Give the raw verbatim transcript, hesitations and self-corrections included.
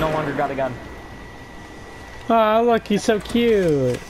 no longer got a gun. Oh, look, he's so cute.